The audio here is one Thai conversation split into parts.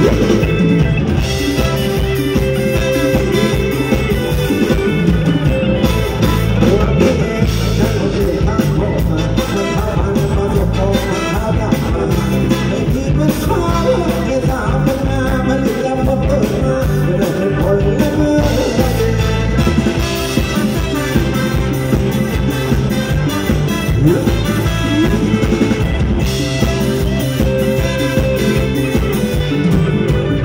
เ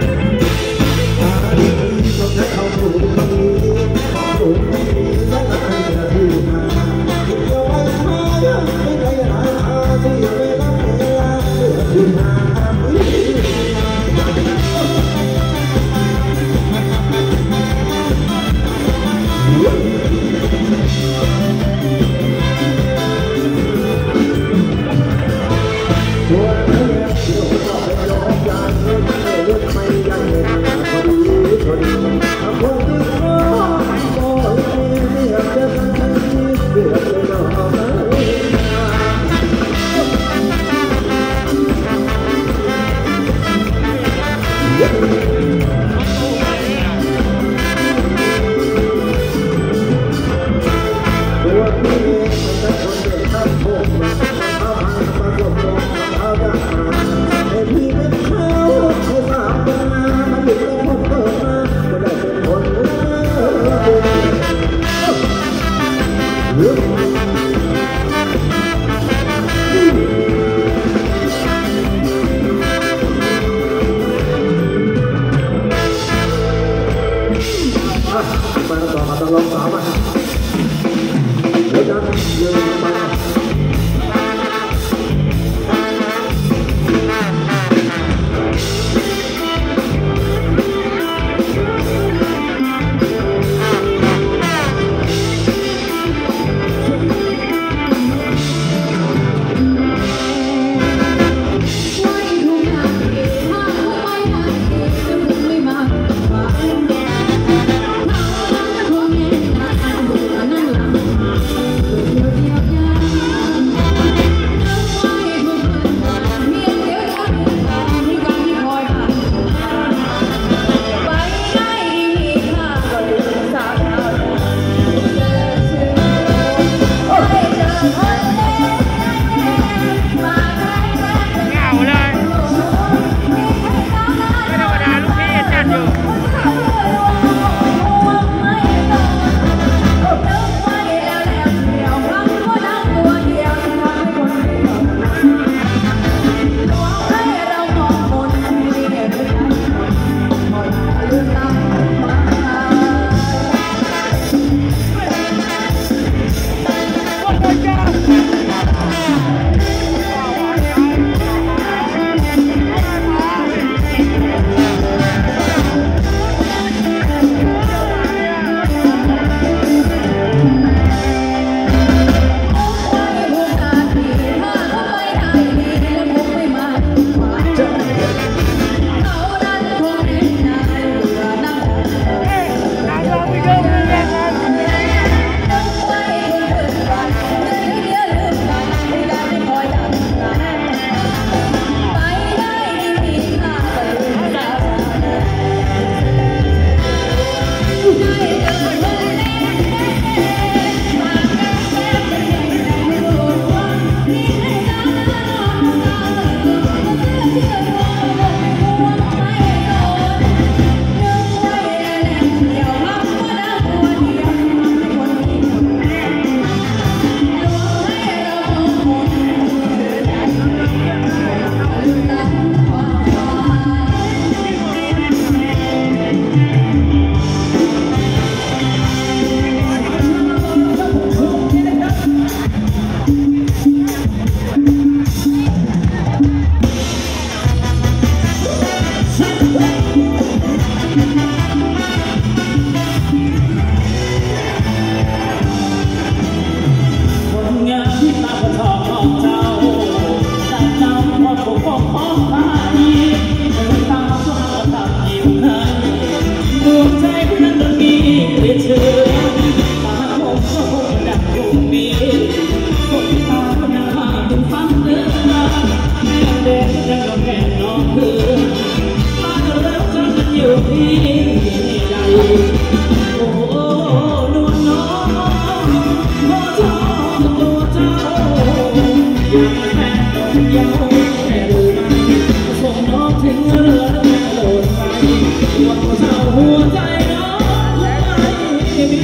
อยู่ที่ใดโอ้นวลน้องขอชอบตัวเจ้าอยากแฟนดอกยาวแต่รู้ไหมส่งน้องถึงเรือแล้วโดดไปวันเช้าหัวใจน้องและไม่มี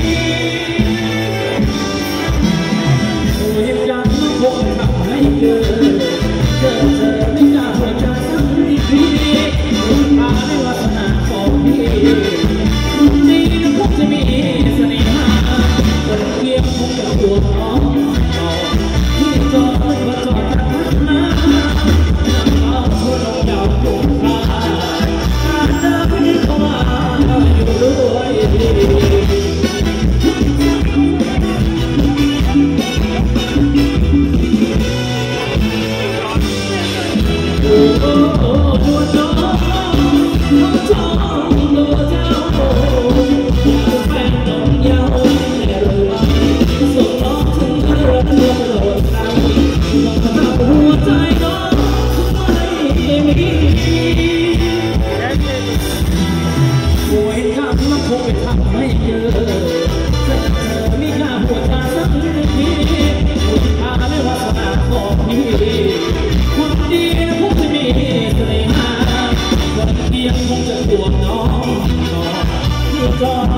เหตุการณ์มันคงทำให้เกิดไม่กล้าหัวใจสักทีพาในวาสนาของพี่นี่นะคงจะมีเสน่หาคนเกี่ยวคงจะปวดท้องที่จอดไม่ว่าจอดทักหน้าเอาคนลงยาวปวดขาการเดินไปเข้ามาอยู่ด้วยไม่เจอเธอไม่กล้าหัวใจสักทีพาไม่วาสนาของพี่ความดีคงจะมีเสน่หาคนเดียวคงจะปวดน้องที่จอด